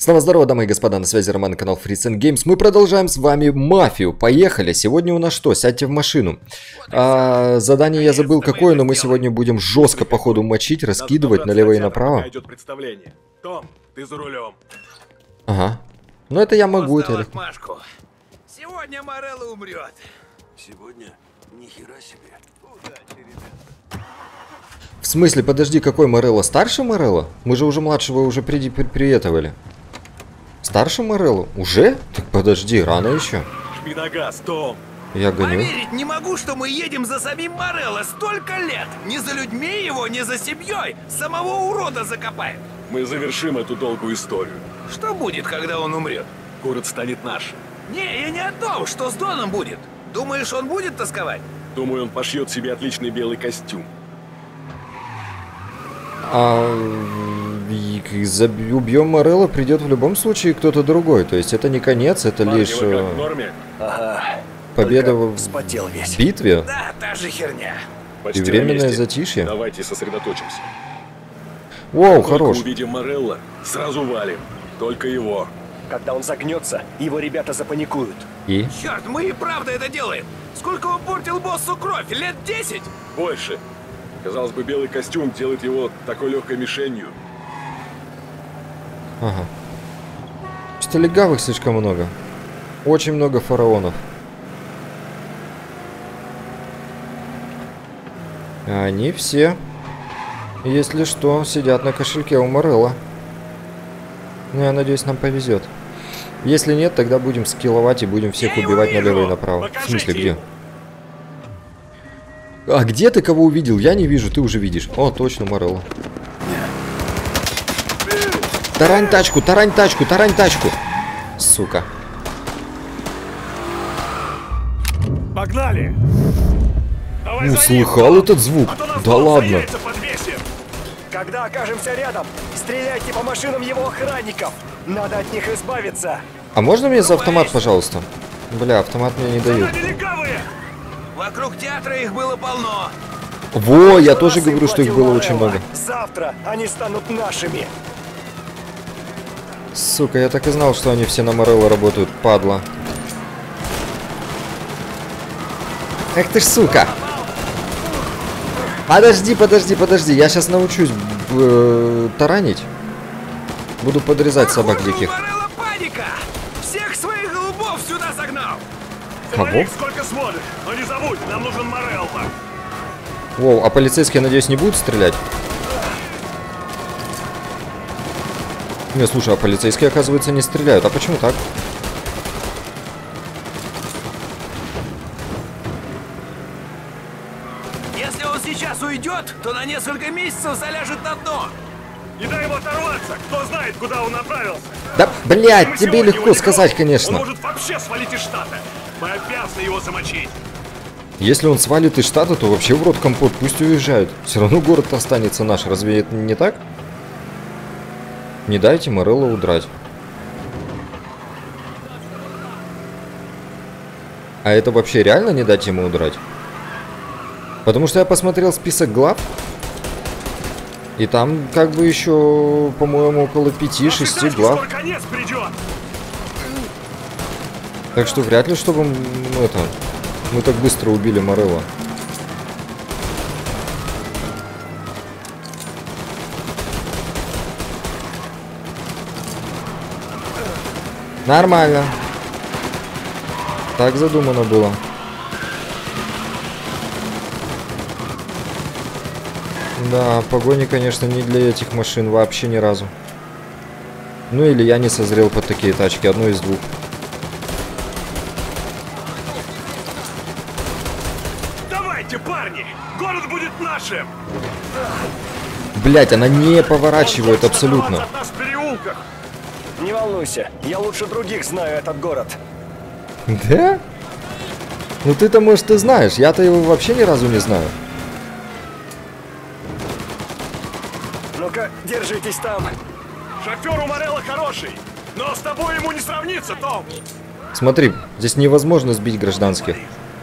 Снова здорово, дамы и господа, на связи Роман, канал Freaks and Games. Мы продолжаем с вами мафию. Поехали. Сегодня у нас что? Сядьте в машину. Задание я забыл какое, но мы сегодня будем жестко по ходу мочить, раскидывать налево и направо. Том, ты за рулем. Ага. Ну это я могу, это легко. Сегодня Морелло умрет. Сегодня? Нихера себе. В смысле, подожди, какой Морелло? Старший Морелло? Мы же уже младшего уже приветовали. Старший Морелло? Уже? Так подожди, рано еще. Жми на газ, Том. Я гоню. Поверить не могу, что мы едем за самим Морелло столько лет. Не за людьми его, не за семьей. Самого урода закопаем. Мы завершим эту долгую историю. Что будет, когда он умрет? Город станет нашим. Не, я не о том, что с Доном будет. Думаешь, он будет тосковать? Думаю, он пошьет себе отличный белый костюм. Убьем Морелло, придет в любом случае кто-то другой. То есть это не конец, это Парни, лишь вы как, в норме? Ага. победа Вспотел весь. в битве Да, та же херня. Почти и на временное месте. затишье. Давайте сосредоточимся. Воу, Только хорош. увидим Морелло, сразу валим. Только его. Когда он загнется, его ребята запаникуют. И? Черт, мы и правда это делаем. Сколько он портил боссу кровь? Лет 10? Больше. Казалось бы, белый костюм делает его такой легкой мишенью. Ага. Что легавых слишком много. Очень много фараонов. Они все, если что, сидят на кошельке у Морелло. Ну, я надеюсь, нам повезет. Если нет, тогда будем скилловать и будем всех убивать налево и направо. В смысле, где? А где ты кого увидел? Я не вижу, ты уже видишь. О, точно, Морелло. Тарань тачку, тарань тачку, тарань тачку. Сука. Погнали! Давай Ну, слыхал этот звук? Да ладно. Когда окажемся рядом, стреляйте по машинам его охранников. Надо от них избавиться. А можно мне за автомат, пожалуйста? Бля, автомат мне не дают. Вокруг театра их было полно. Во, я тоже Раз им говорю, что их хватило было очень Морелло. много. Завтра они станут нашими. Сука, я так и знал, что они все на Морелло работают, падла. Эх ты ж, сука! Подожди, подожди, подожди, я сейчас научусь таранить. Буду подрезать собак Похоже, диких. у Морелло паника. Всех своих голубов сюда загнал. Кого? Сколько смотришь, но не забудь, нам нужен Морелло. Воу, а полицейские, надеюсь, не будут стрелять? Не, слушай, а полицейские, оказывается, не стреляют. А почему так? Если он сейчас уйдет, то на несколько месяцев заляжет на дно. Не дай ему оторваться, кто знает, куда он направился. Да, блядь, Мы тебе сегодня легко его не сказать, бросим. конечно. Он может вообще свалить из штата. Мы обязаны его замочить. Если он свалит из штата, то вообще в рот компот, пусть уезжают. Все равно город останется наш, разве это не так? Не дайте Морелло удрать. А это вообще реально не дать ему удрать? Потому что я посмотрел список глав. И там как бы еще, по-моему, около 5-6 глав. Скоро конец придет. Так что вряд ли, чтобы мы так быстро убили Морелло. Нормально. Так задумано было. Да, погони, конечно, не для этих машин вообще ни разу. Ну или я не созрел под такие тачки, одну из двух. Давайте, парни, город будет нашим. Блять, она не поворачивает абсолютно. От нас в переулках. Не волнуйся, я лучше других знаю этот город. Да? Ну ты-то, может, и знаешь. Я-то его вообще ни разу не знаю. Ну-ка, держитесь там. Шофер у Морелло хороший, но с тобой ему не сравнится, Том. Смотри, здесь невозможно сбить гражданских.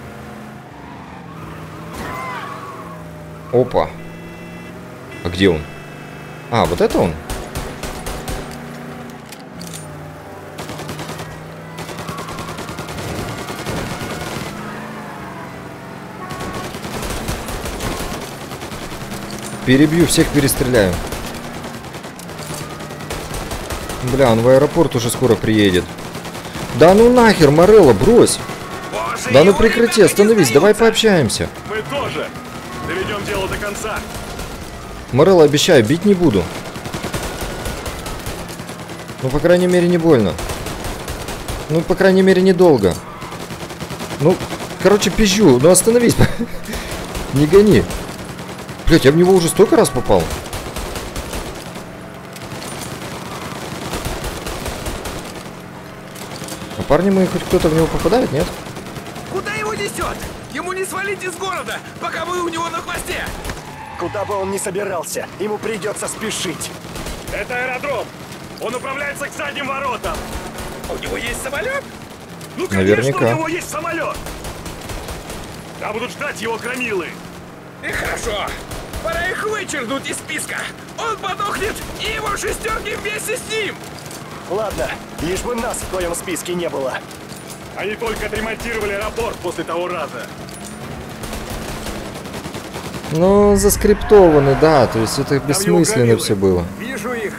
Опа. А где он? А, вот это он? Перебью, всех перестреляю. Бля, он в аэропорт уже скоро приедет. Да ну нахер, Морелло, брось. Боже, Да ну его прекрати, ребята не остановись, давай сдаются. пообщаемся. Мы тоже. Доведем дело до конца. Морелло, обещаю, бить не буду. Ну, по крайней мере, не больно. Ну, по крайней мере, недолго. Ну, короче, пизжу. Ну, остановись. Не гони. Блять, я в него уже столько раз попал. А парни мои, хоть кто-то в него попадает, нет? Куда его несет? Ему не свалить из города, пока вы у него на хвосте. Куда бы он ни собирался, ему придется спешить. Это аэродром. Он управляется к задним воротам. У него есть самолет? Ну, конечно, Наверняка. у него есть самолет. Там будут ждать его громилы. И хорошо. Пора их вычеркнуть из списка. Он подохнет, и его шестерки вместе с ним. Ладно, лишь бы нас в твоем списке не было. Они только отремонтировали аэропорт после того раза. Ну, заскриптованы, да. То есть это бессмысленно громилы. все было. Вижу их.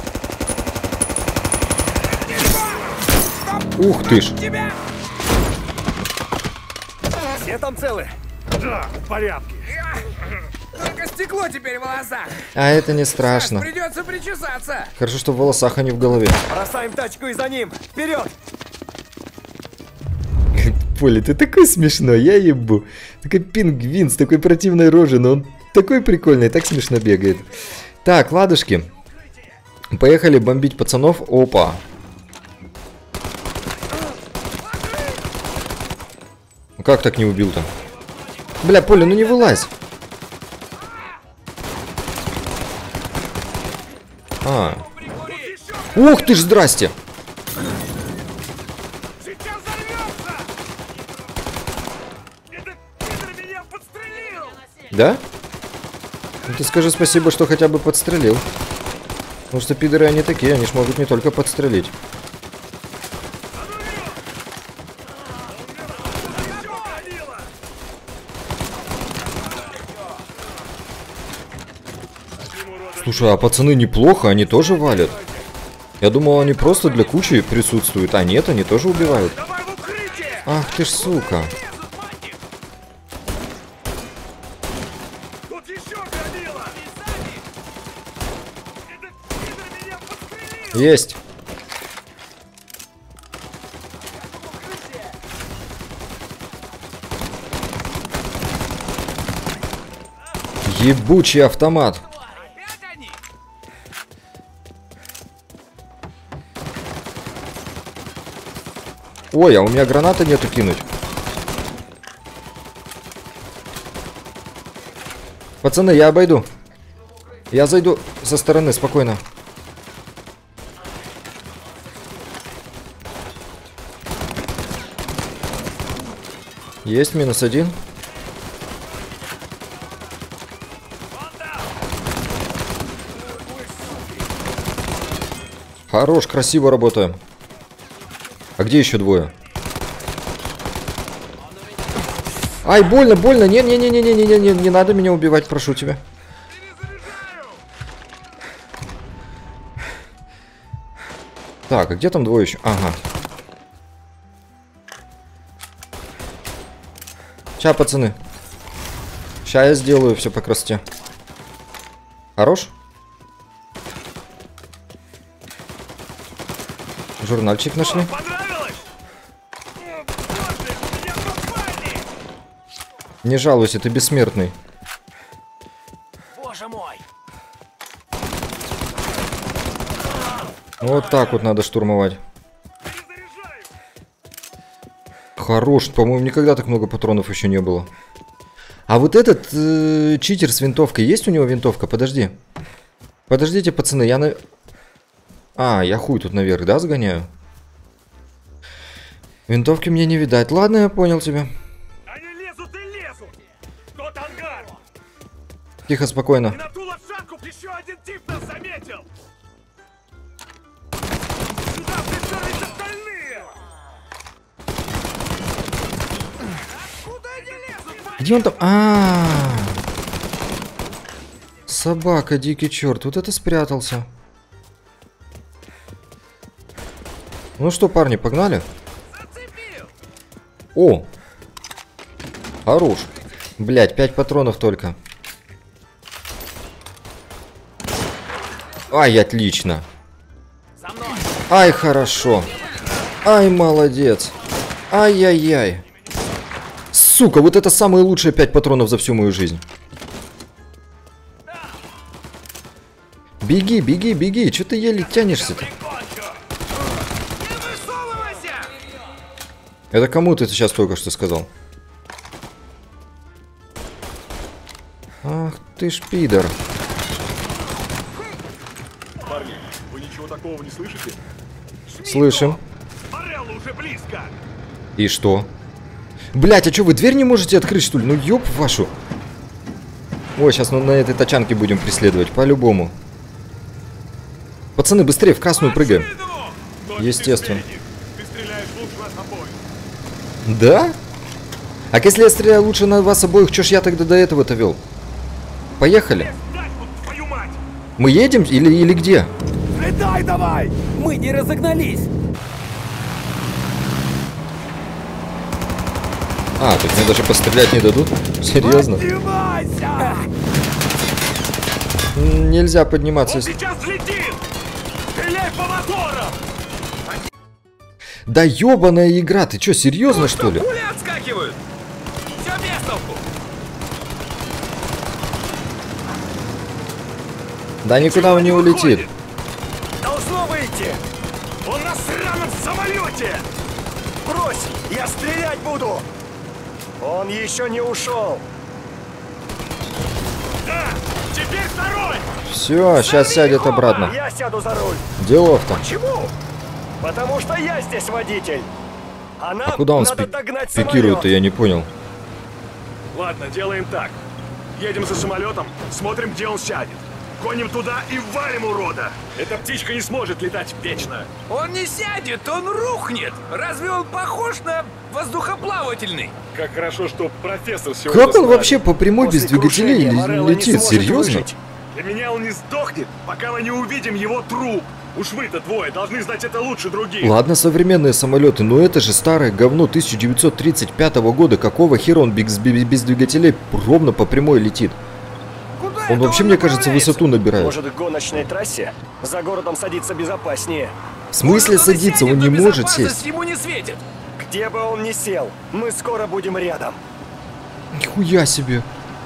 Ух ты ж. Тебя! Все там целы? Да, в порядке. Только стекло теперь в волосах. А это не страшно. Придется причесаться. Хорошо, что в волосах, а не в голове. Бросаем тачку и за ним. Вперед! Поля, ты такой смешной, я ебу. Такой пингвин с такой противной рожей, но он такой прикольный, так смешно бегает. Так, ладушки. Поехали бомбить пацанов. Опа. Как так не убил-то? Бля, Поля, ну не вылазь. А. Ух ты ж, здрасте. Сейчас взорвется! Этот пидор меня подстрелил! Да? Ну ты скажи спасибо, что хотя бы подстрелил. Потому что пидоры они такие, они ж могут не только подстрелить. Слушай, а пацаны неплохо, они тоже валят. Я думал, они просто для кучи присутствуют, а нет, они тоже убивают. Давай в укрытие! Ах ты ж сука. Тут еще громила! Этот пидор меня подстрелил! Есть. Ебучий автомат. Ой, а у меня гранаты нету кинуть. Пацаны, я обойду. Я зайду со стороны, спокойно. Есть, -1. Хорош, красиво работаем. А где еще двое? Ай, больно, больно. Не-не-не-не-не-не-не, не надо меня убивать, прошу тебя. Так, а где там двое еще? Ага. Ща, пацаны. Ща я сделаю все по красоте. Хорош? Журнальчик нашли. Понравилось? О, боже, меня попали! Не жалуйся, ты бессмертный. Боже мой! Вот так вот надо штурмовать. Перезаряжаю! Хорош, по-моему, никогда так много патронов еще не было. А вот этот читер с винтовкой, есть у него винтовка? Подожди. Подождите, пацаны, я на... А, я хуй тут наверх, да, сгоняю? Винтовки мне не видать. Ладно, я понял тебя. Они лезут и лезут! Тот ангар! Тихо, спокойно. И на ту лошадку еще один тип нас заметил! Сюда прижались остальные! Куда они лезут? Где он там? Собака, дикий черт, вот это спрятался. Ну что, парни, погнали? О! Хорош. Блять, 5 патронов только. Ай, отлично. Ай, хорошо. Ай, молодец. Ай-яй-яй. Сука, вот это самые лучшие 5 патронов за всю мою жизнь. Беги, беги, беги. Че ты еле тянешься-то? Это кому ты сейчас только что сказал? Ах ты ж пидор. Парни, вы ничего такого не слышите? Слышим. Морелло уже близко. И что? Блять, а что, вы дверь не можете открыть, что ли? Ну ёб вашу. Ой, сейчас на этой тачанке будем преследовать, по-любому. Пацаны, быстрее, в красную прыгаем. Естественно. Ты стреляешь лучше нас обоих. Да? А если я стреляю лучше на вас обоих, чё ж я тогда до этого-то вел? Поехали. Твою мать! Мы едем или где? Летай давай! Мы не разогнались! А, тут мне даже пострелять не дадут? Серьезно? Поднимайся! Нельзя подниматься. Сейчас взлетит! Стреляй по моторам! Да ёбаная игра, ты чё, серьезно что ли? Пули отскакивают! Все без толку! Да никуда он не улетит. Должно выйти! Он на сраном самолете! Брось! Я стрелять буду! Он еще не ушел! Да! Теперь второй! Все, сейчас сядет обратно. Я сяду за руль! Делов-то. Почему? Потому что я здесь водитель! А нам А куда он надо догнать пикирует-то, самолет. я не понял. Ладно, делаем так. Едем за самолетом, смотрим, где он сядет. Гоним туда и валим урода. Эта птичка не сможет летать вечно. Он не сядет, он рухнет! Разве он похож на воздухоплавательный? Как хорошо, что профессор сегодня Как он с нами. вообще по прямой без После двигателей крушения Морелло не летит? сможет Серьезно? выжить. Для меня он не сдохнет, пока мы не увидим его труп. Уж вы-то двое должны знать это лучше других. Ладно, современные самолеты, но это же старое говно 1935 года. Какого хера он без двигателей ровно по прямой летит? Куда Он это вообще, мне кажется, направляется? высоту набирает. Может, к гоночной трассе? За городом садиться безопаснее. В смысле Может, он и садиться? Он сядет, не но может безопасность сесть. ему не светит. Где бы он ни сел, мы скоро будем рядом. Нихуя себе.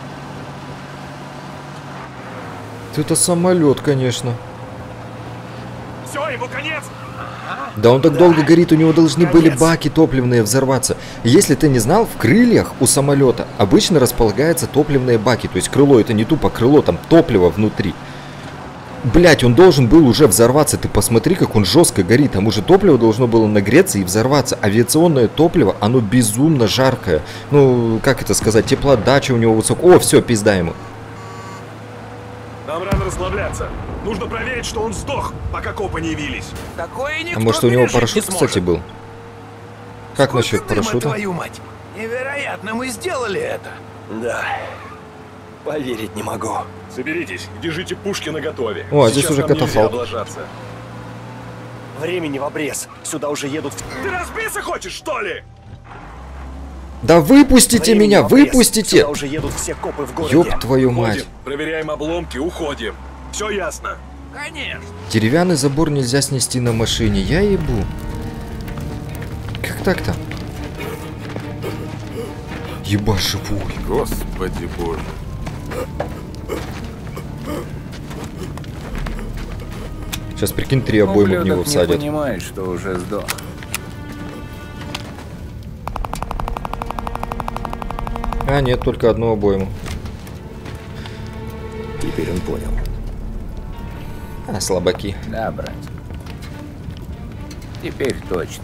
Это самолет, конечно. Все, ему конец. Да он так долго горит, у него должны были Конец. баки топливные взорваться. Если ты не знал, в крыльях у самолета обычно располагаются топливные баки. То есть крыло это не тупо крыло, там топливо внутри. Блять, он должен был уже взорваться. Ты посмотри, как он жестко горит. Там уже топливо должно было нагреться и взорваться. Авиационное топливо, оно безумно жаркое. Ну, как это сказать, теплоотдача у него высокая. О, все, пизда ему. Нам рано расслабляться. Нужно проверить, что он сдох, пока копы не явились. Такое никто А может у него пережить не парашют, сможет. кстати, был? Как Сколько насчет дыма, парашюта? твою мать! Невероятно, мы сделали это! Да. Поверить не могу. Соберитесь, держите пушки наготове. О, а здесь Сейчас уже нам нельзя катафалк. облажаться. Времени в обрез. Сюда уже едут... Ты разбиться хочешь, что ли? Да выпустите Времени меня, в обрез. выпустите! Сюда уже едут все копы в городе. Ёб твою мать. Уходим, проверяем обломки, уходим. Все ясно. Конечно! Деревянный забор нельзя снести на машине, я ебу. Как так-то? Еба живой. Господи боже. Сейчас прикинь, 3 обоймы в него всадят. не понимает, что уже сдох. А, нет, только одну обойму. Теперь он понял. А, слабаки. Да, брат. Теперь точно.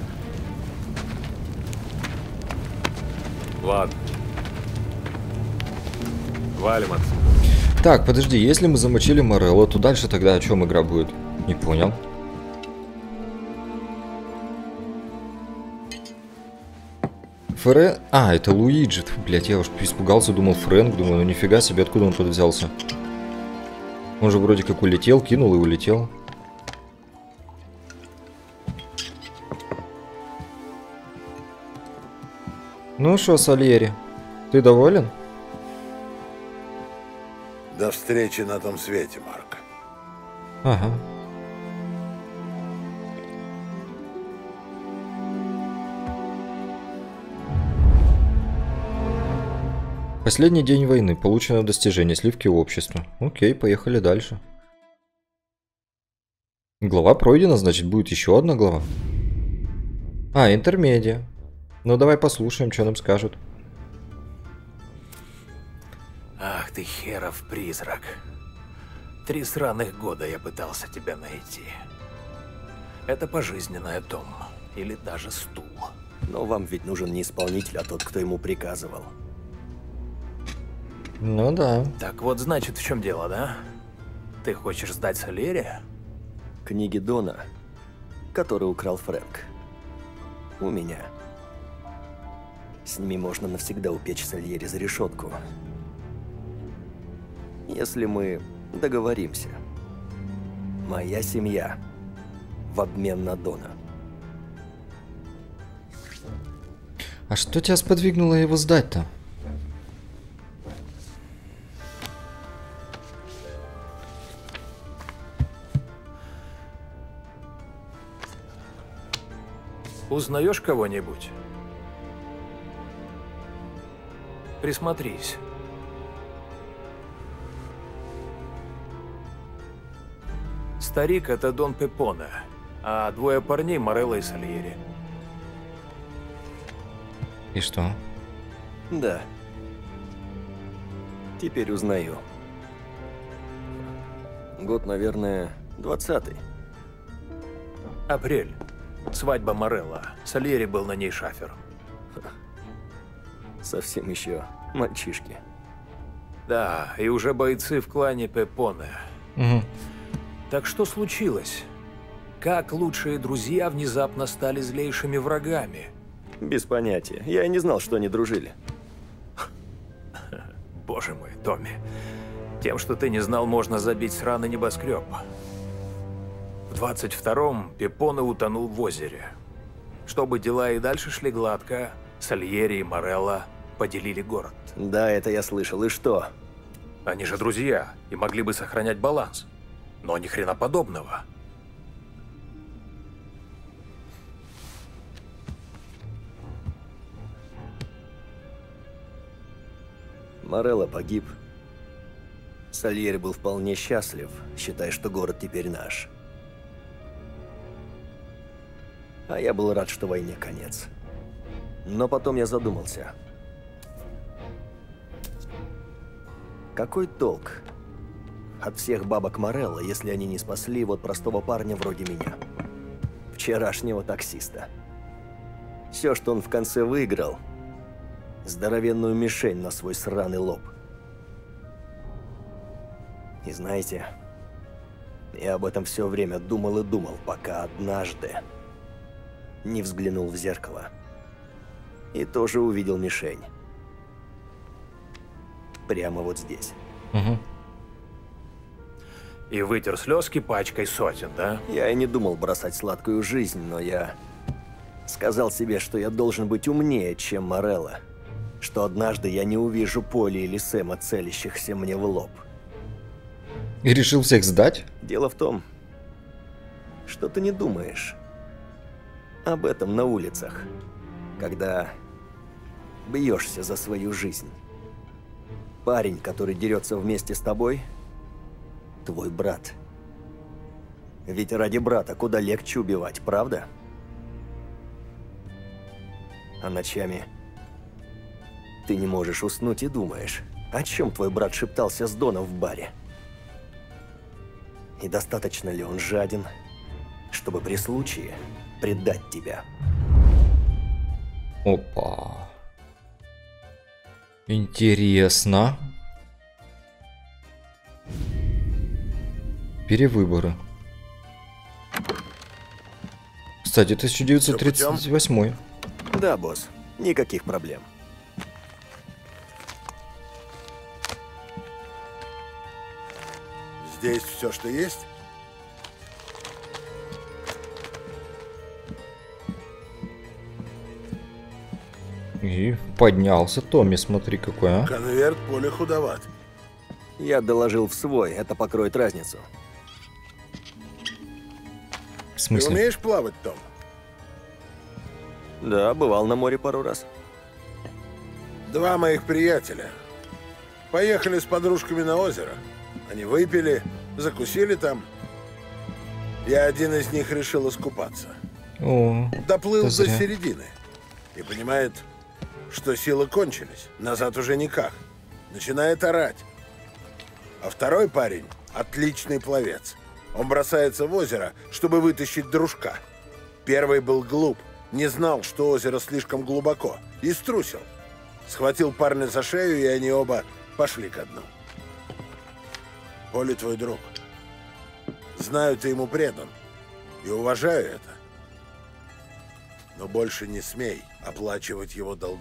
Ладно. Валим отсюда. Так, подожди, если мы замочили Морелло, то дальше тогда о чем игра будет? Не понял. Фрэнк... А, это Луиджи. Блять, я уж испугался, думал Фрэнк. Думаю, ну нифига себе, откуда он тут взялся. Он же вроде как улетел, кинул и улетел. Ну что, Сальери, ты доволен? До встречи на том свете, Марк. Ага. Последний день войны. Получено достижение. Сливки общества. Окей, поехали дальше. Глава пройдена, значит, будет еще одна глава. А, интермедиа. Ну, давай послушаем, что нам скажут. Ах ты херов призрак. 3 сраных года я пытался тебя найти. Это пожизненный дом. Или даже стул. Но вам ведь нужен не исполнитель, а тот, кто ему приказывал. Ну да. Так вот, значит, в чем дело, да? Ты хочешь сдать Сальери? Книги Дона, которые украл Фрэнк. У меня. С ними можно навсегда упечь Сальери за решетку. Если мы договоримся. Моя семья в обмен на Дона. А что тебя сподвигнуло его сдать-то? Узнаешь кого-нибудь? Присмотрись. Старик — это Дон Пепоне, а 2 парней — Морелло и Сальери. И что? Да. Теперь узнаю. Год, наверное, 20-й. Апрель. Свадьба Морелло. Сальери был на ней шафер. Совсем еще мальчишки. Да, и уже бойцы в клане Пепоне. Угу. Так что случилось? Как лучшие друзья внезапно стали злейшими врагами? Без понятия. Я и не знал, что они дружили. Боже мой, Томми. Тем, что ты не знал, можно забить сраный небоскреб. В 22-м Пепоне утонул в озере. Чтобы дела и дальше шли гладко, Сальери и Морелло поделили город. Да, это я слышал. И что? Они же друзья и могли бы сохранять баланс. Но ни хрена подобного. Морелло погиб. Сальери был вполне счастлив, считая, что город теперь наш. А я был рад, что войне конец. Но потом я задумался. Какой толк от всех бабок Морелло, если они не спасли его от простого парня вроде меня? Вчерашнего таксиста. Все, что он в конце выиграл, здоровенную мишень на свой сраный лоб. И знаете, я об этом все время думал и думал, пока однажды не взглянул в зеркало. И тоже увидел мишень. Прямо вот здесь. Угу. И вытер слезки пачкой сотен, да? Я и не думал бросать сладкую жизнь, но я сказал себе, что я должен быть умнее, чем Морелло. Что однажды я не увижу Поли или Сэма, целящихся мне в лоб. И решил всех сдать? Дело в том, что ты не думаешь об этом на улицах, когда бьешься за свою жизнь. Парень, который дерется вместе с тобой, твой брат. Ведь ради брата куда легче убивать, правда? А ночами ты не можешь уснуть и думаешь, о чем твой брат шептался с Доном в баре. И достаточно ли он жаден, чтобы при случае предать тебя? Опа. Интересно. Перевыборы. Кстати, 1938. Да, босс, никаких проблем. здесь все, что есть? И поднялся Томми, смотри какой, а. Конверт поле худоват. Я доложил в свой, это покроет разницу. В Ты смысле? умеешь плавать, Том? Да, бывал на море пару раз. Два моих приятеля поехали с подружками на озеро. Они выпили, закусили там. И один из них решил искупаться. О, Доплыл это до зря. середины и понимает, что силы кончились. Назад уже никак. Начинает орать. А второй парень — отличный пловец. Он бросается в озеро, чтобы вытащить дружка. Первый был глуп, не знал, что озеро слишком глубоко, и струсил. Схватил парня за шею, и они оба пошли ко дну. Поле твой друг. Знаю, ты ему предан, и уважаю это. Но больше не смей оплачивать его долги.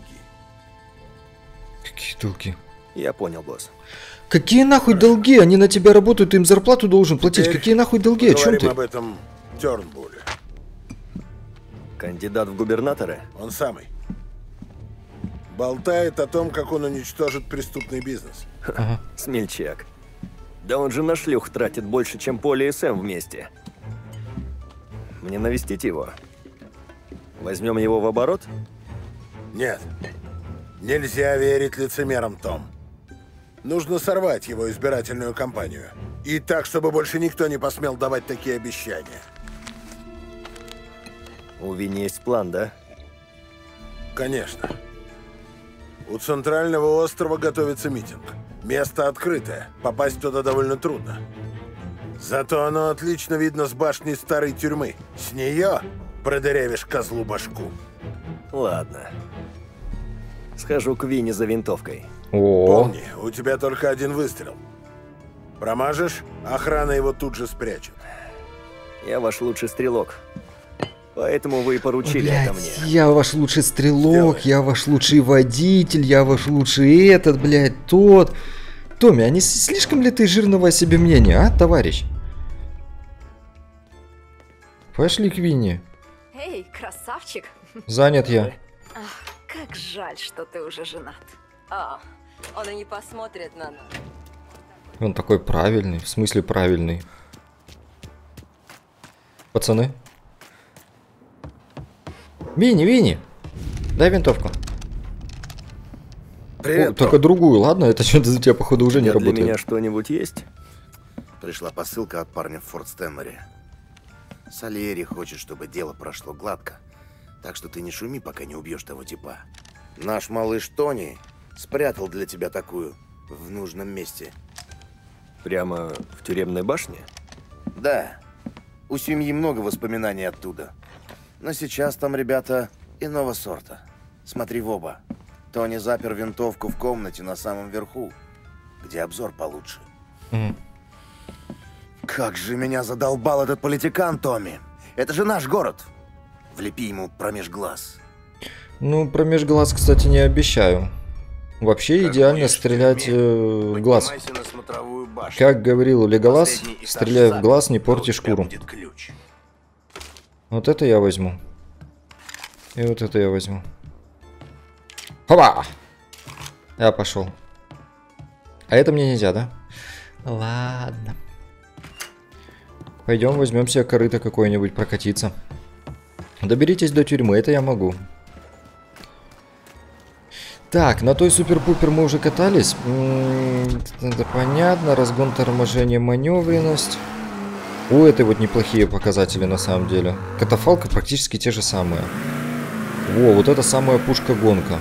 какие долги? Я понял, босс. Какие нахуй долги? Они на тебя работают, ты им зарплату должен платить. Теперь Какие нахуй долги? О чем Поговорим ты? об этом Тёрнбулле. Кандидат в губернаторы? Он самый. Болтает о том, как он уничтожит преступный бизнес. Смельчак. Да он же на шлюх тратит больше, чем Поле и Сэм вместе. Мне навестить его? Возьмем его в оборот? Нет. Нельзя верить лицемерам, Том. Нужно сорвать его избирательную кампанию. И так, чтобы больше никто не посмел давать такие обещания. У Винни есть план, да? Конечно. У центрального острова готовится митинг. Место открытое. Попасть туда довольно трудно. Зато оно отлично видно с башни старой тюрьмы. С нее продырявишь козлу башку. Ладно. Схожу к Винни за винтовкой. О, Помни, у тебя только один выстрел. Промажешь, охрана его тут же спрячет. Я ваш лучший стрелок. Поэтому вы и поручили это мне. блядь, я ваш лучший стрелок, Сделай. я ваш лучший водитель, я ваш лучший этот, блядь, тот. Томми, а не слишком ли ты жирного о себе мнения, а, товарищ? Пошли к Винни. Эй, красавчик! Занят я. Ах, как жаль, что ты уже женат. А, он и не посмотрит на нас. Он такой правильный, в смысле правильный. Пацаны. Винни, Винни, дай винтовку. Привет, О, только другую, ладно? Это что-то за тебя, походу, уже не Для работает. меня что-нибудь есть? Пришла посылка от парня в Форт Стэмморе. Сальери хочет, чтобы дело прошло гладко. Так что ты не шуми, пока не убьешь того типа. Наш малыш Тони спрятал для тебя такую в нужном месте. Прямо в тюремной башне? Да, у семьи много воспоминаний оттуда. Но сейчас там ребята иного сорта. Смотри в оба. Тони запер винтовку в комнате на самом верху, где обзор получше. Мгм. Как же меня задолбал этот политикан, Томми. Это же наш город. Влепи ему промеж глаз. Ну, промеж глаз, кстати, не обещаю. Вообще идеально стрелять в глаз. Поднимайся на смотровую башню. Как говорил Леголас, Последний этаж стреляй в сзади, глаз, не то порти у тебя шкуру. будет ключ. Вот это я возьму. И вот это я возьму. Хоба! Я пошел. А это мне нельзя, да? Ладно. Пойдем возьмем себе корыто какое-нибудь прокатиться. Доберитесь до тюрьмы, это я могу. Так, на той супер-пупер мы уже катались. Это понятно. Разгон, торможение, маневренность. У этой вот неплохие показатели на самом деле. Катафалка практически те же самые. Во, вот это самая пушка-гонка.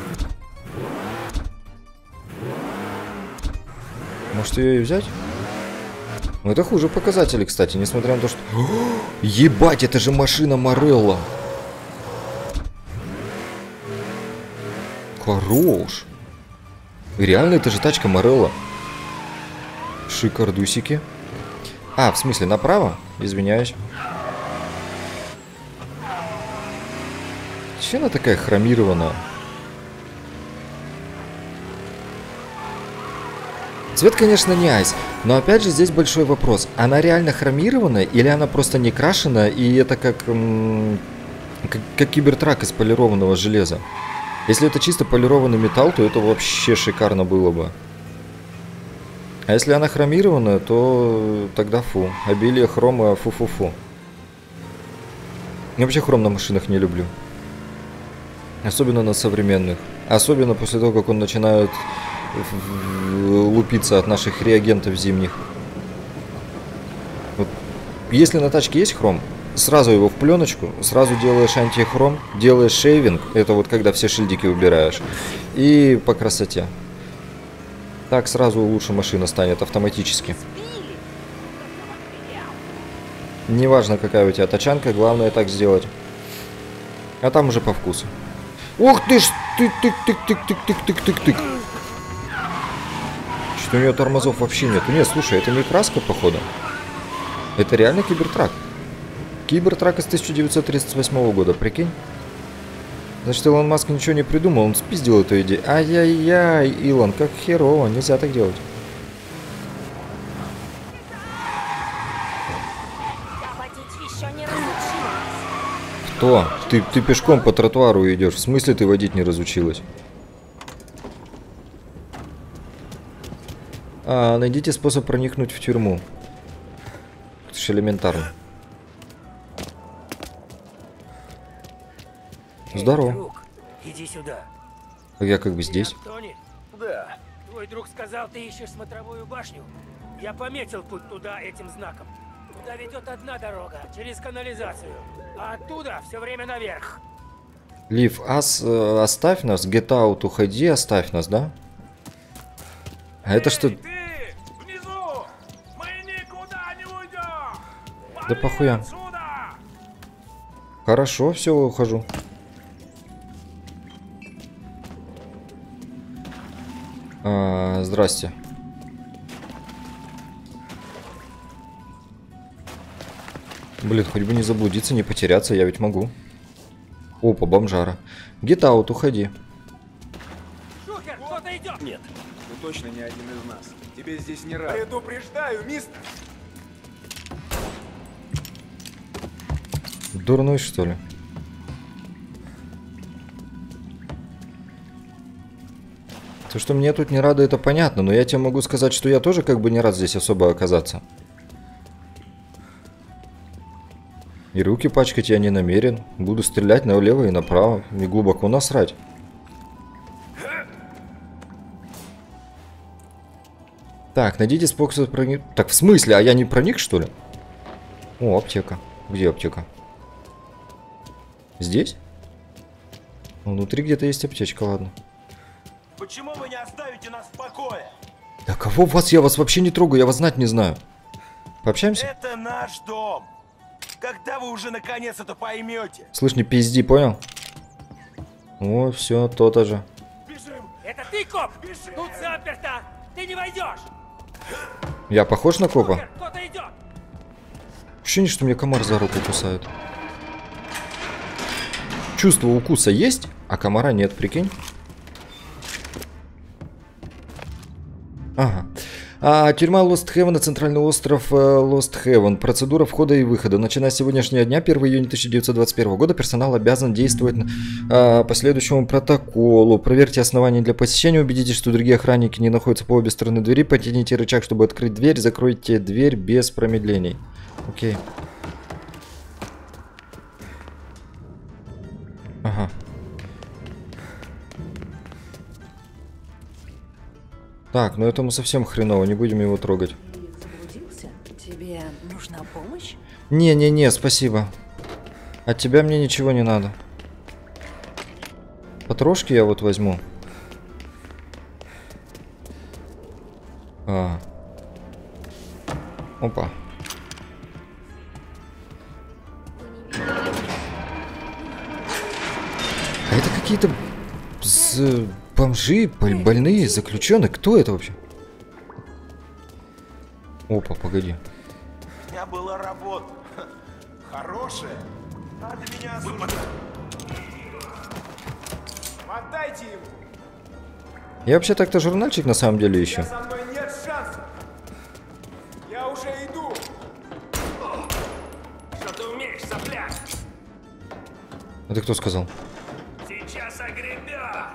Может ее и взять? Ну это хуже показатели, кстати, несмотря на то, что... Ебать, это же машина Морелло. Хорош. Реально, это же тачка Морелло. Шикардусики. А, в смысле, направо? Извиняюсь. Че она такая хромированная? Цвет, конечно, не айс, но опять же здесь большой вопрос. Она реально хромированная или она просто не крашена, и это как кибертрак из полированного железа? Если это чисто полированный металл, то это вообще шикарно было бы. А если она хромированная, то тогда фу. Обилие хрома фу-фу-фу. Я вообще хром на машинах не люблю. Особенно на современных. Особенно после того, как он начинает лупиться от наших реагентов зимних. Вот. Если на тачке есть хром, сразу его в пленочку, сразу делаешь антихром, делаешь шейвинг, это вот когда все шильдики убираешь, и по красоте. Так сразу лучше машина станет автоматически. Неважно, какая у тебя тачанка, главное так сделать. А там уже по вкусу. Ух ты ж, тык-тык-тык-тык-тык-тык-тык-тык. Что у нее тормозов вообще нет. Нет, слушай, это не краска, походу. Это реально кибертрак. Кибертрак из 1938 года, прикинь. Значит, Илон Маск ничего не придумал, он спиздил эту идею. Ай-яй-яй, Илон, как херово, нельзя так делать. Кто? Ты пешком по тротуару идешь. В смысле ты водить не разучилась? Найдите способ проникнуть в тюрьму. Это же элементарно. Здорово. Друг, иди сюда. Я как бы здесь. Тони? Да. Твой друг сказал, ты ищешь смотровую башню. Я пометил путь туда этим знаком. Туда ведет одна дорога, через канализацию. А оттуда все время наверх. Лив, оставь нас. Get out, уходи, оставь нас, да? А это что? Внизу! Мы никуда не уйдем! Да похуя. Хорошо, все, ухожу. Здрасте. Блин, хоть бы не заблудиться, не потеряться, я ведь могу. Опа, бомжара. Get out, уходи. Шухер, кто-то идет! Нет. Ты точно не один из нас. Тебе здесь не рад. Предупреждаю, мистер! Дурной, что ли? То, что мне тут не рады, это понятно, но я тебе могу сказать, что я тоже как бы не рад здесь особо оказаться. И руки пачкать я не намерен. Буду стрелять налево и направо. И глубоко насрать. Так, найдите способ проник... Так, в смысле? А я не проник, что ли? О, аптека. Где аптека? Здесь? Внутри где-то есть аптечка, ладно. Почему вы не оставите нас в покое? Да кого вас? Я вас вообще не трогаю, я вас знать не знаю. Пообщаемся? Это наш дом. Когда вы уже наконец это поймете? Слышь, не пизди, понял? О, все, то-то же. Бежим! Это ты, коп? Бежим! Тут заперто! Ты не войдешь! Я похож на копа? Шухер, кто-то идет! Ощущение, что мне комар за руку кусает. Чувство укуса есть, а комара нет, прикинь? Ага. Тюрьма Lost Heaven, центральный остров Lost Heaven. Процедура входа и выхода. Начиная с сегодняшнего дня, 1 июня 1921 года, персонал обязан действовать по следующему протоколу. Проверьте основания для посещения, убедитесь, что другие охранники не находятся по обе стороны двери, потяните рычаг, чтобы открыть дверь, закройте дверь без промедлений. Окей. Ага. Так, ну этому совсем хреново, не будем его трогать. Тебе нужна помощь? Не-не-не, спасибо. От тебя мне ничего не надо. Потрошки я вот возьму. Опа. А это какие-то бомжи, больные, заключенные. Кто это вообще? Опа, погоди. У меня была работа. Хорошая. Надо меня осуждать. Отдайте ему. Я вообще так-то журнальчик на самом деле ищу. Со мной нет шансов. что ты умеешь, сопляк. Это кто сказал? Сейчас огребешь.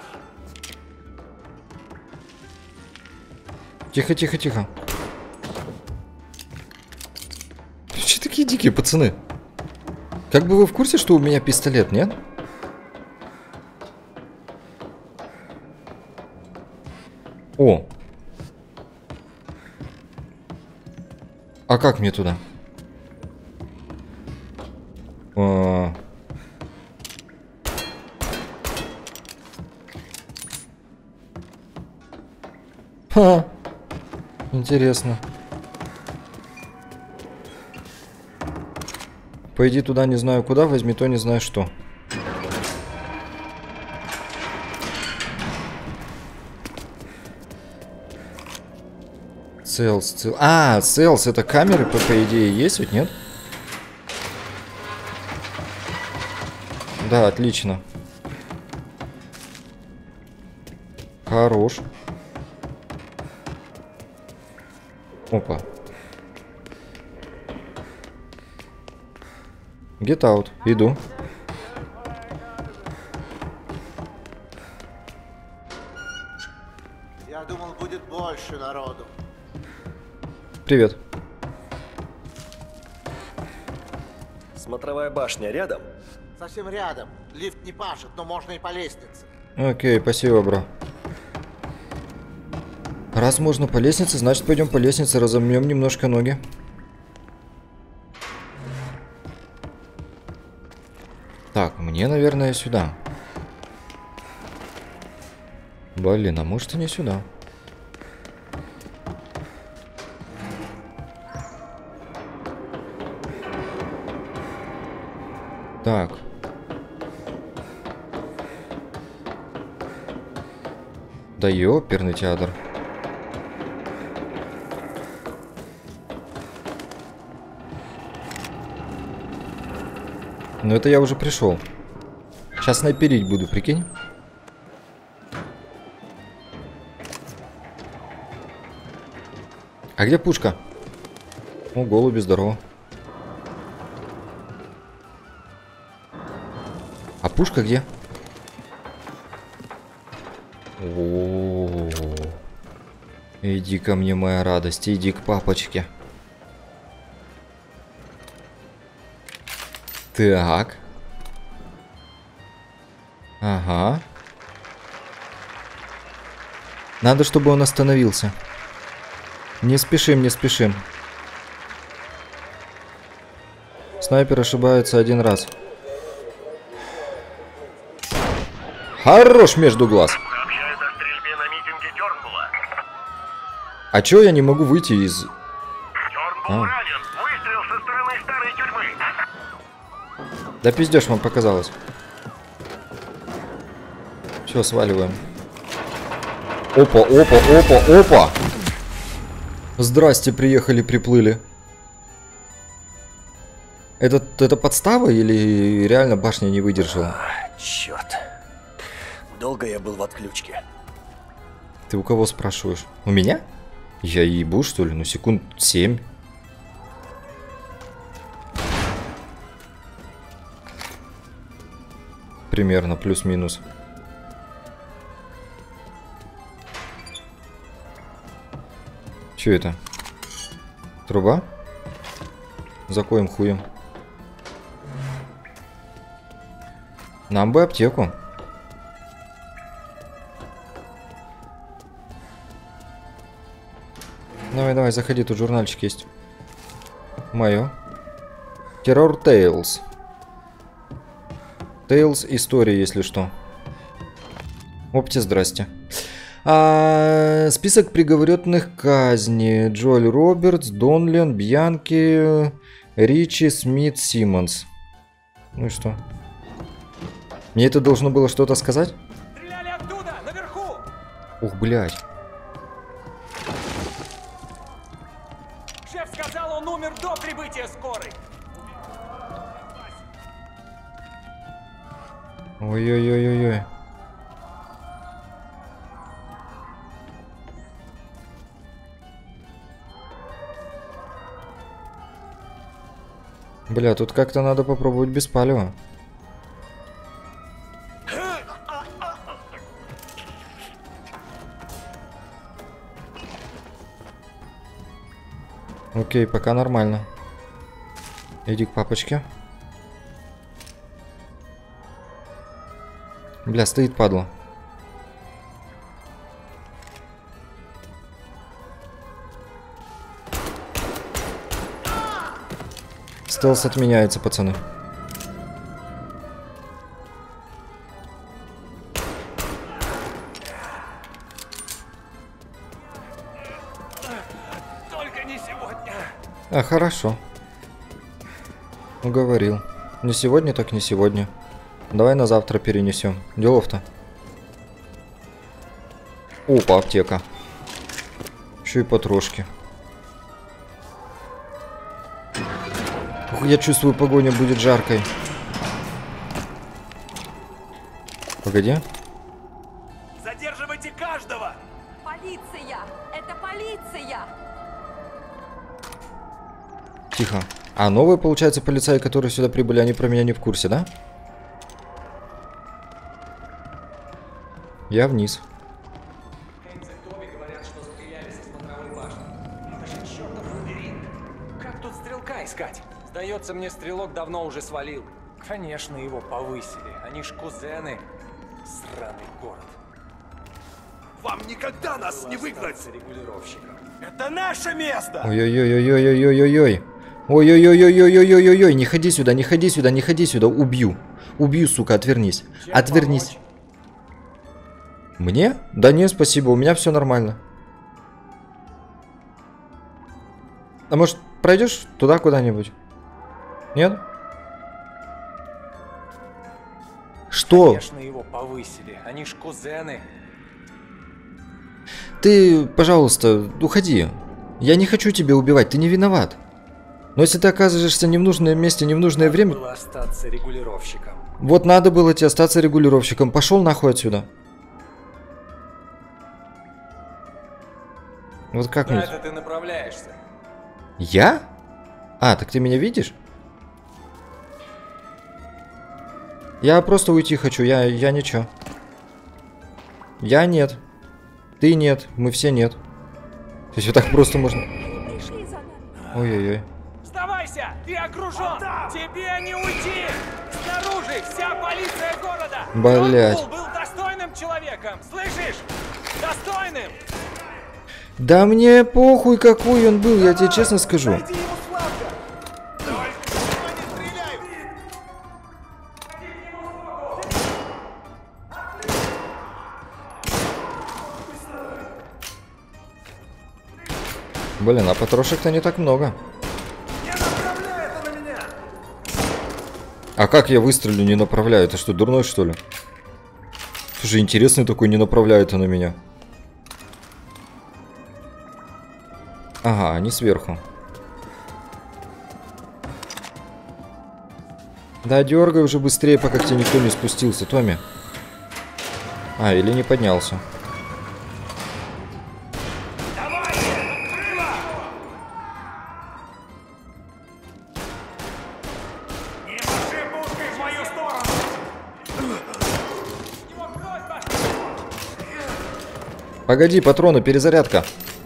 Тихо, тихо, тихо. Че такие дикие пацаны? Как бы вы в курсе, что у меня пистолет, нет? О! А как мне туда? Ха! Интересно. Пойди туда, не знаю куда, возьми то, не знаю что. Селс. А, селс, это камеры, по идее, есть ведь, нет? Да, отлично. Хорош. Опа. Get out. Иду. Я думал, будет больше народу. Привет. Смотровая башня рядом? Совсем рядом. Лифт не пашет, но можно и по лестнице. Окей, спасибо, бро. Раз можно по лестнице, значит пойдем по лестнице, разомнем немножко ноги. Так, мне, наверное, сюда. Блин, а может и не сюда. Так. Да ёперный театр. Ну это я уже пришел. Сейчас снайперить буду, прикинь. А где пушка? О, голуби, здорово. А пушка где? О-о-о. Иди ко мне, моя радость, иди к папочке. Так. Ага. Надо, чтобы он остановился. Не спешим, не спешим. Снайпер ошибается один раз. Хорош между глаз. А чё я не могу выйти из... Да пиздешь, вам показалось. Все, сваливаем. Опа, опа, опа, опа. Здрасте, приехали, приплыли. Это подстава или реально башня не выдержала? Черт. Долго я был в отключке. Ты у кого спрашиваешь? У меня? Я ебу, что ли? Ну, секунд 7. Примерно, плюс-минус. Чё это? Труба? За коим хуем? Нам бы аптеку. Давай, давай, заходи, тут журнальчик есть. Мое. Terror Tales. Tales история, если что. Опте, здрасте. Список приговоренных к казни. Джоэль Робертс, Донлен, Бьянки, Ричи, Смит, Симмонс. Ну и что? Мне это должно было что-то сказать? Стреляли оттуда, наверху! Ух, блядь. Шеф сказал, он умер до прибытия скорой. Ой-ой-ой-ой-ой. Бля, тут как-то надо попробовать без палева. Окей, пока нормально. Иди к папочке. Бля, стоит падла. Стелс отменяется, пацаны. Только не сегодня. А, хорошо. Уговорил. Не сегодня, так не сегодня. Давай на завтра перенесем. Делов-то. Опа, аптека. Еще и потрошки. Ух, я чувствую, погоня будет жаркой. Погоди. Задерживайте каждого! Полиция! Это полиция! Тихо. А новые, получается, полицаи, которые сюда прибыли, они про меня не в курсе, да? Я вниз. Как тут стрелка искать? Сдается мне, стрелок давно уже свалил. Конечно, его повысили. Они ж кузены. Сраный город. Вам никогда нас не выгнать! Это наше место! Ой-ой-ой-ой-ой-ой-ой-ой. Ой-ой-ой-ой-ой-ой-ой-ой. Не ходи сюда, не ходи сюда, не ходи сюда. Убью. Убью, сука, отвернись. Отвернись. Мне? Да не, спасибо, у меня все нормально. А может, пройдешь туда куда-нибудь? Нет? Что? Конечно, его повысили. Они ж кузены. Ты, пожалуйста, уходи. Я не хочу тебя убивать, ты не виноват. Но если ты оказываешься не в нужном месте, не в нужное время... Надо было остаться регулировщиком. Вот надо было тебе остаться регулировщиком. Пошел нахуй отсюда. Вот как Куда мне... это ты направляешься? Я? А, так ты меня видишь? Я просто уйти хочу, я ничего. Я нет. Ты нет, мы все нет. То есть вот так просто можно... Ой-ой-ой. Сдавайся! Ты окружен! Тебе не уйти! Снаружи вся полиция города! Блять. Он был достойным человеком! Слышишь? Достойным! Да мне похуй, какой он был, я тебе честно скажу. Блин, а потрошек-то не так много. А как я выстрелю, не направляю? Это что, дурной, что ли? Слушай, интересный такой, не направляет на меня. Ага, они сверху. Да, дергай уже быстрее, пока к тебе никто не спустился, Томми. А, или не поднялся. Погоди, патроны, перезарядка.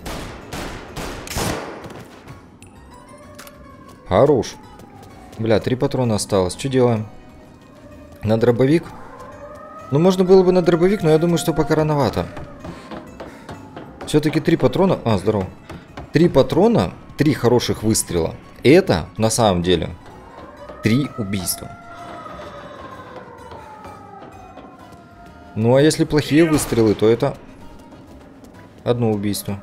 Хорош. Бля, 3 патрона осталось. Что делаем? На дробовик? Ну, можно было бы на дробовик, но я думаю, что пока рановато. Все-таки 3 патрона... А, здорово. 3 патрона, 3 хороших выстрела. Это, на самом деле, 3 убийства. Ну, а если плохие выстрелы, то это... Одно убийство.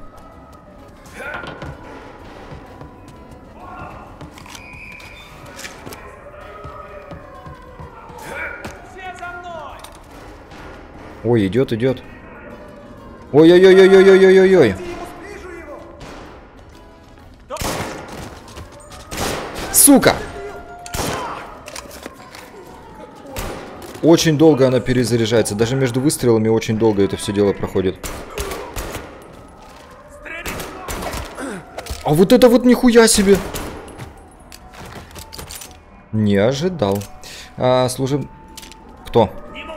Ой, идет, идет. Ой-ой-ой-ой-ой-ой-ой-ой. Сука! Очень долго она перезаряжается. Даже между выстрелами очень долго это все дело проходит. А вот это вот нихуя себе! Не ожидал. Служим... Кто?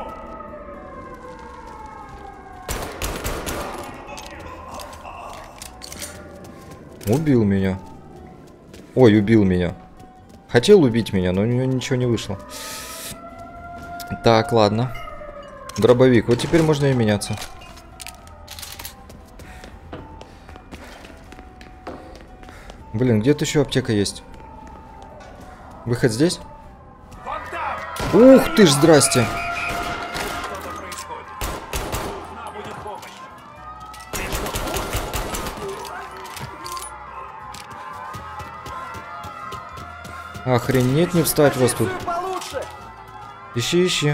Убил меня. Ой, убил меня. Хотел убить меня, но у него ничего не вышло. Так, ладно. Дробовик. Вот теперь можно и меняться. Блин, где-то еще аптека есть. Выход здесь? Ух ты ж, здрасте. Охренеть, не встать вас тут. Ищи, ищи.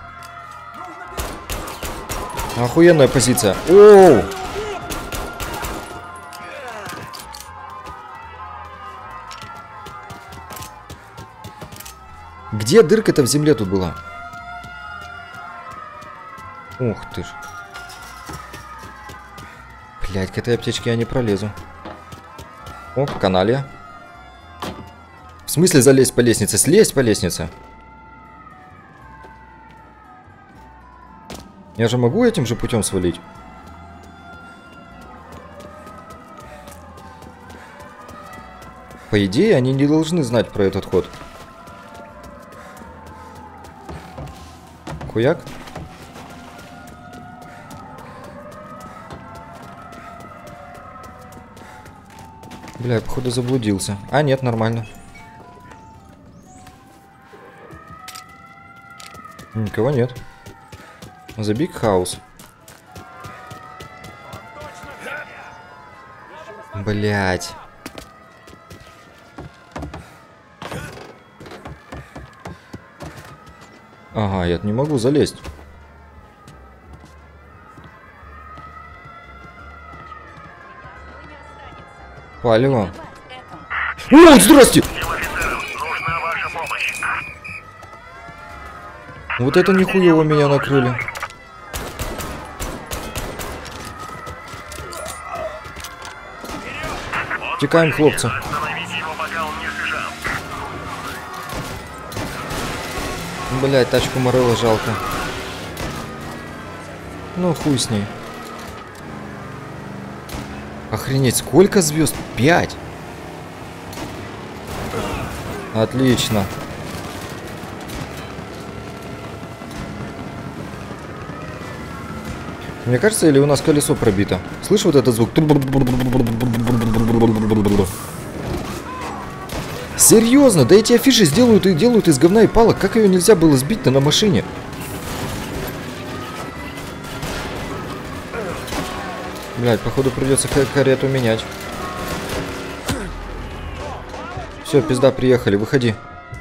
Охуенная позиция. Оу! Где дырка-то в земле тут была? Ух ты ж. Блять, к этой аптечке я не пролезу. О, каналья. В смысле залезть по лестнице? Слезть по лестнице? Я же могу этим же путем свалить? По идее, они не должны знать про этот ход. Хуяк? Бля, я походу заблудился. А, нет, нормально. Никого нет. The Big House. Блять. Ага, я не могу залезть. Палево. О, здрасте! Вот это нихуево меня накрыли. Текаем, хлопцы. Блять, тачку Морелла жалко. Ну, хуй с ней. Охренеть, сколько звезд? 5. Отлично. Мне кажется, или у нас колесо пробито? Слышь, вот этот звук? Серьезно, да эти афиши сделают и делают из говна и палок. Как ее нельзя было сбить-то на машине? Блядь, походу придется карету менять. Все, пизда, приехали, выходи.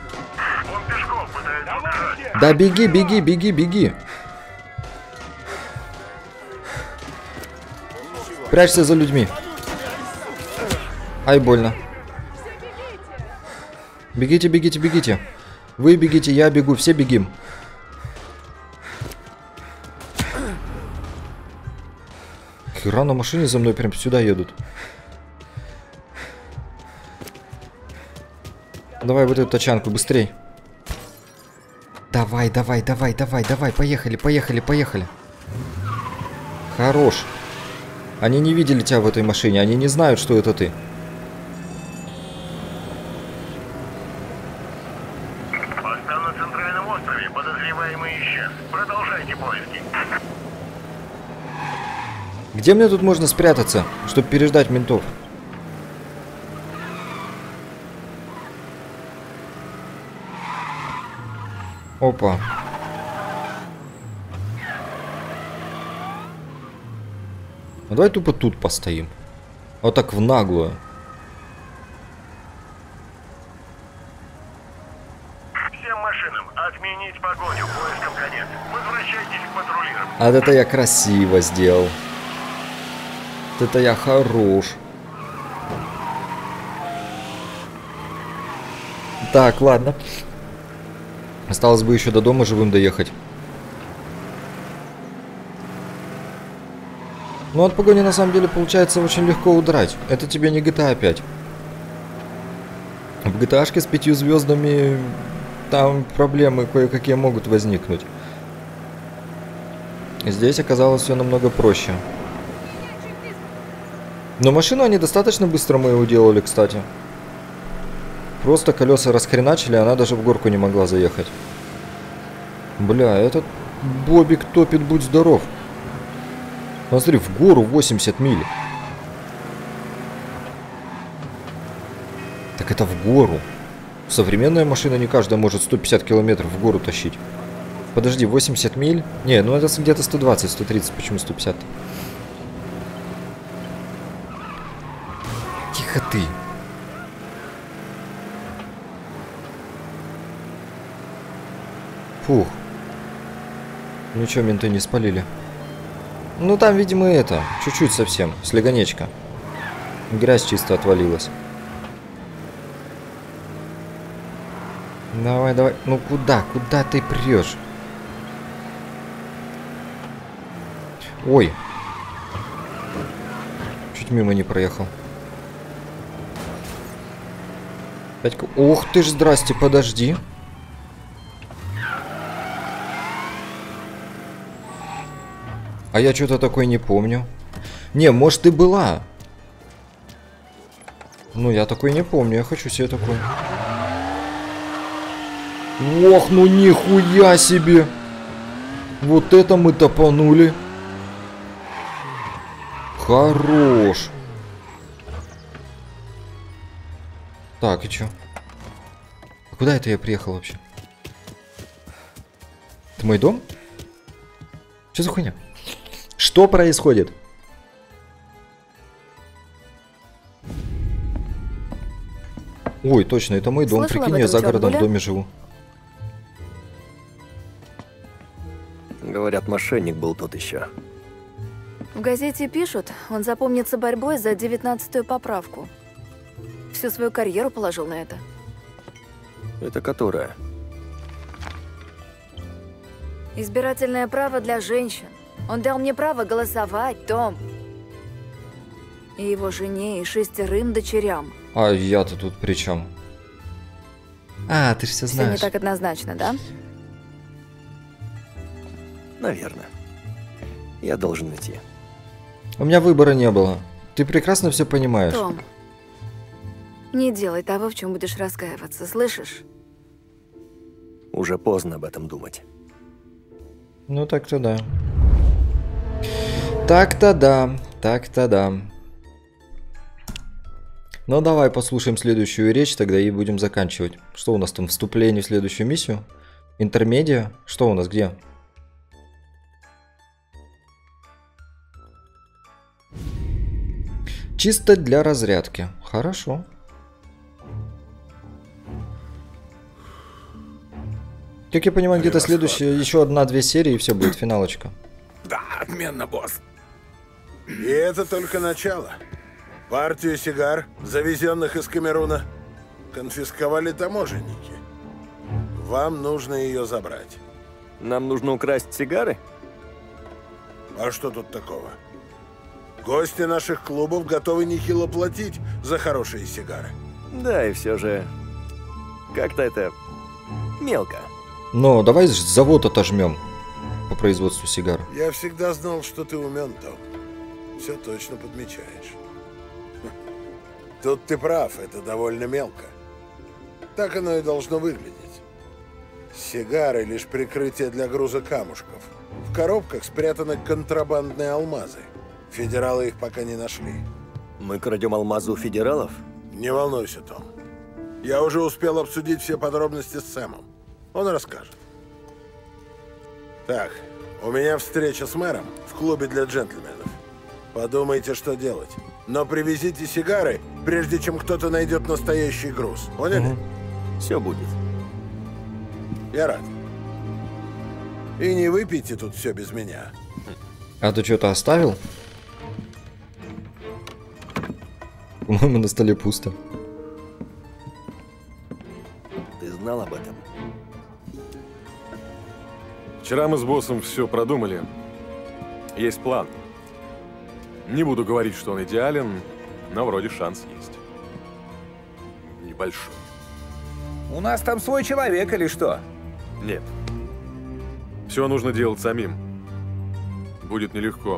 Да беги, беги, беги, беги. Прячься за людьми. Ай, больно. Бегите, бегите, бегите. Вы бегите, я бегу, все бегим. Хера на машине за мной прям сюда едут. Давай вот эту тачанку, быстрей. Давай, давай, давай, давай, давай, поехали, поехали, поехали. Хорош. Они не видели тебя в этой машине, они не знают, что это ты. Поста на центральном острове, подозреваемый исчез. Продолжайте поиски. Где мне тут можно спрятаться, чтобы переждать ментов? Опа. Ну, давай тупо тут постоим. Вот так в наглую. Всем машинам отменить погоню, поиском конец. Возвращайтесь к патрулирам. А это я красиво сделал. Вот это я хорош. Так, ладно. Осталось бы еще до дома живым доехать. Но от погони на самом деле получается очень легко удрать. Это тебе не GTA 5. В GTA-шке с 5 звездами там проблемы кое-какие могут возникнуть. Здесь оказалось все намного проще. Но машину они достаточно быстро мы его делали, кстати. Просто колеса расхреначили, она даже в горку не могла заехать. Бля, этот Бобик топит, будь здоров. Смотри, в гору 80 миль. Так это в гору. Современная машина не каждая может 150 километров в гору тащить. Подожди, 80 миль? Не, ну это где-то 120, 130, почему 150? Тихо ты. Фух. Ничего, менты не спалили. Ну там, видимо, это, чуть-чуть совсем, слегонечко. Грязь чисто отвалилась. Давай, давай. Ну куда? Куда ты прешь? Ой. Чуть мимо не проехал. Ох ты ж, здрасте, подожди. А я что-то такое не помню. Не, может и была. Ну, я такой не помню, я хочу себе такой. Ох, ну нихуя себе! Вот это мы топанули. Хорош. Так, и чё? А куда это я приехал вообще? Это мой дом? Что за хуйня? Что происходит? Ой, точно, это мой дом. Прикинь, я за городом в доме живу. Говорят, мошенник был тут еще. В газете пишут, он запомнится борьбой за 19-ю поправку. Всю свою карьеру положил на это. Это которая? Избирательное право для женщин. Он дал мне право голосовать, Том. И его жене, и 6 дочерям. А я-то тут при чем? А, ты же все знаешь. Все не так однозначно, да? Наверное. Я должен идти. У меня выбора не было. Ты прекрасно все понимаешь. Том, не делай того, в чем будешь раскаиваться, слышишь? Уже поздно об этом думать. Ну так-то да. Так-то да. Так-то да. Ну давай послушаем следующую речь тогда и будем заканчивать. Что у нас там? Вступление в следующую миссию? Интермедиа? Что у нас где? Чисто для разрядки. Хорошо. Как я понимаю, где-то следующая, еще 1-2 серии, и все, будет финалочка. Да, отменно, босс. И это только начало. Партию сигар, завезенных из Камеруна, конфисковали таможенники. Вам нужно ее забрать. Нам нужно украсть сигары? А что тут такого? Гости наших клубов готовы нехило платить за хорошие сигары. Да, и все же... Как-то это... мелко. Но давай завод отожмем по производству сигар. Я всегда знал, что ты умен, Том. Все точно подмечаешь. Тут ты прав, это довольно мелко. Так оно и должно выглядеть. Сигары — лишь прикрытие для груза камушков. В коробках спрятаны контрабандные алмазы. Федералы их пока не нашли. Мы крадем алмазы у федералов? Не волнуйся, Том. Я уже успел обсудить все подробности с Сэмом. Он расскажет. Так, у меня встреча с мэром в клубе для джентльменов. Подумайте, что делать. Но привезите сигары, прежде чем кто-то найдет настоящий груз. Поняли? Все будет. Я рад. И не выпейте тут все без меня. А ты что-то оставил? По-моему, на столе пусто. Ты знал об этом? Вчера мы с боссом все продумали. Есть план. Не буду говорить, что он идеален, но вроде шанс есть. Небольшой. У нас там свой человек или что? Нет. Все нужно делать самим. Будет нелегко.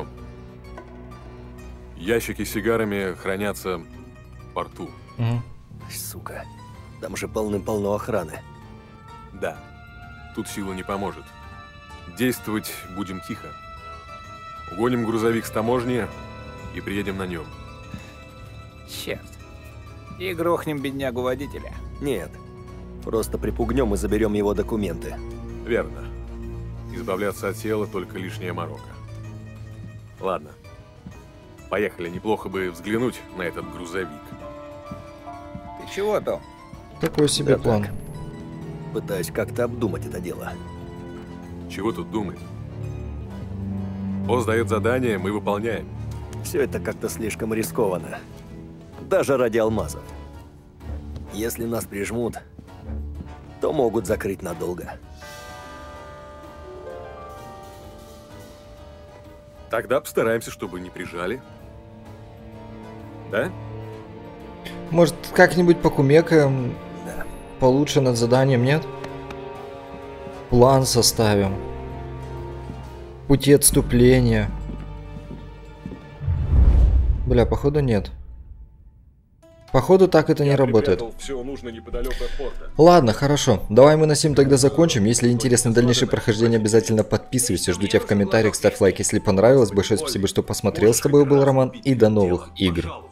Ящики с сигарами хранятся в порту. Сука, там же полным-полно охраны. Да, тут сила не поможет. Действовать будем тихо. Угоним грузовик с таможни и приедем на нем. Черт. И грохнем беднягу водителя. Нет, просто припугнем и заберем его документы. Верно. Избавляться от тела только лишняя морока. Ладно. Поехали, неплохо бы взглянуть на этот грузовик. Ты чего, Том? Такой себе Да план. так. Пытаюсь как-то обдумать это дело. Чего тут думать? Босс дает задание, мы выполняем. Все это как-то слишком рискованно. Даже ради алмазов. Если нас прижмут, то могут закрыть надолго. Тогда постараемся, чтобы не прижали. Да? Может, как-нибудь покумекаем? Да. Получше над заданием, нет? План составим. Пути отступления. Бля, походу нет. Походу так это не работает. Все нужно неподалеку от порта. Ладно, хорошо. Давай мы на сим тогда закончим. Если интересно дальнейшее прохождение, обязательно подписывайся. Жду тебя в комментариях, ставь лайк, если понравилось. Большое спасибо, что посмотрел. С тобой был Роман. И до новых игр.